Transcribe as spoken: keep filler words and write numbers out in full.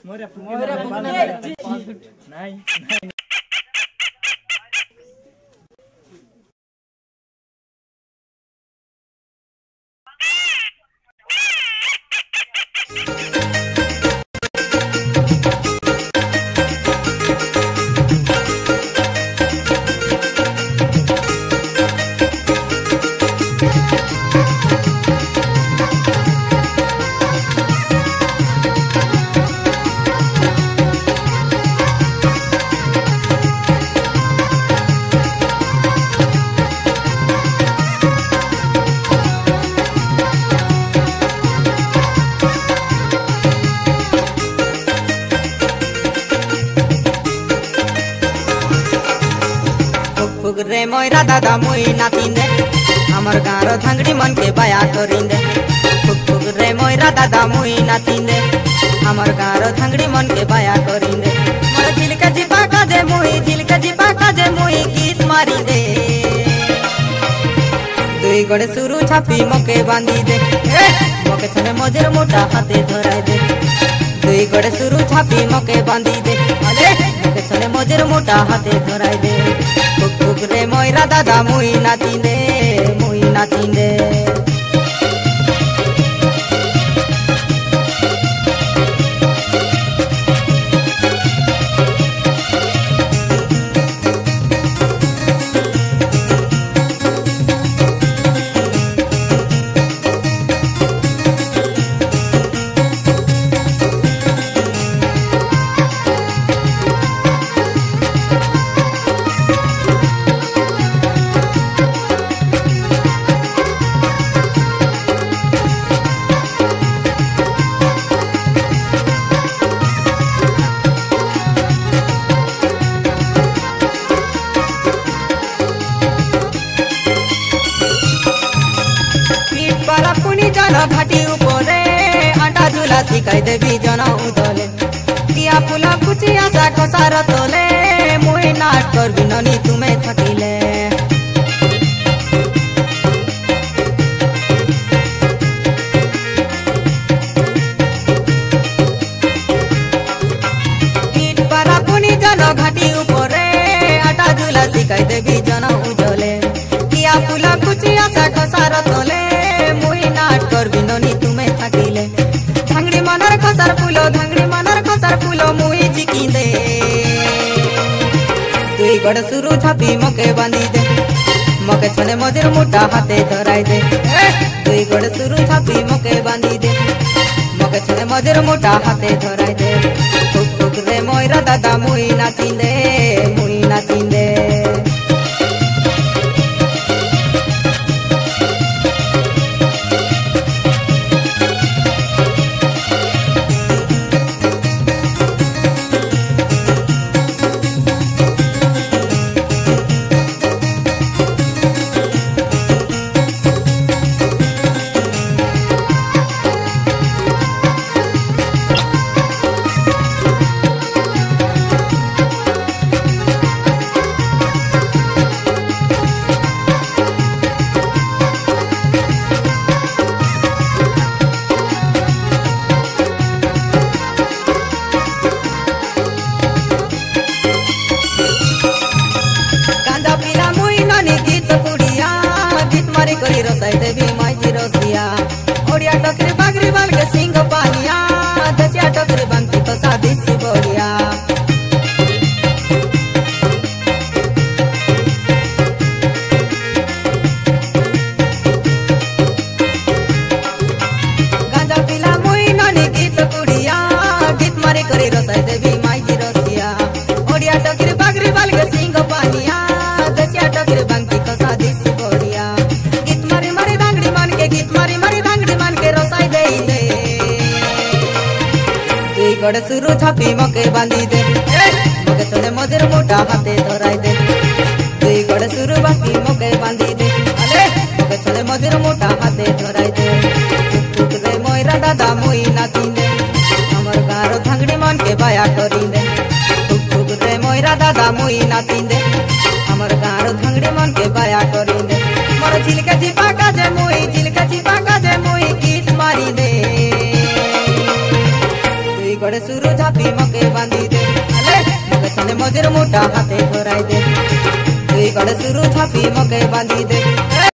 मोरे मोरे नहीं नहीं रे मोरा दादा मुई नातिंदे हमर गाँव धांगड़ी मन के बाया करिंदे फुक फुक रे मोरा दादा मुई नातिंदे हमर गाँव धांगड़ी मन के बाया करिंदे मोर झिलका जिपा काजे मुई झिलका जिपा काजे मुई गीत मारी दे दुई गड़े सुरु छापी मके बांधी दे मके छने मजेर मोटा हाथे धराई दे दुई गड़े सुरु छापी मके बांधी दे अरे मके छने मजेर मोटा हाथे धराई दे फुक फुक रे मोरा दादा मुई नातिंदे मुई नातिंदे घाटी उपरे आटा झूला शिकाई देवी जन उदले किया फुला कुची आशा खसार तले मुई नाट कर बिननी तुम्हें थकिले पीठ पारा पुनी जन घाटी उपरे आटा झूला शिकाई देवी जन उदले किया फुला कुची आशा खसार तले कर बिननी तुम्हें थकिले धांगड़ी मनर खसार फूलो धांगड़ी मनर खसार फूलो मुई जिकिंदे दुई गड़ सुरु छापी मके बांधी दे मके छने मजेर मोटा हाथे धराई दे दुई गड़ सुरु छापी मके बांधी दे मके छने मजेर मोटा हाथे धराई दे फुक फुक रे मोरा दादा मुई नाचिंदे मुई नाचिंदे करी रसाई देवी माई रसिया ओडिया टकरी बागरी बाल के सिंह पानिया दसिया टकरी बनती तो शादी सी बोलिया गांजा पिला मुई ननी गीत कुड़िया गीत मारी करी रसाई देवी माई रसिया ओडिया टकरी बागरी बाल के सिंह पानिया दसिया टकरी बनती तो शादी सी बोलिया गीत मारी मारी धांगड़ी मान के रसाई दे दे दुई गड़ सुरु छापी मके बांधी दे मके चले मजेर मोटा हाथे धराई दे दुई गड़ सुरु बाकी मके बांधी दे अले मके चले मजेर मोटा हाथे धराई दे फुक रे मोरा दादा मुई नातिंदे हमर गाँव धांगड़ी मान के बाया करी दे फुक फुक रे मोरा दादा मुई नातिंदे हमर गाँव धांगड़ी मान के बाया करी दे मोर झिलका जिपा काजे मुई झिलका जिपा काजे मुई गीत मारी दे गड़े सुरु झापी मके बांधी दे आले मगे चले मझिर मोटा हाथे धराई दे दुई गड़े सुरु झापी मके बांधी दे।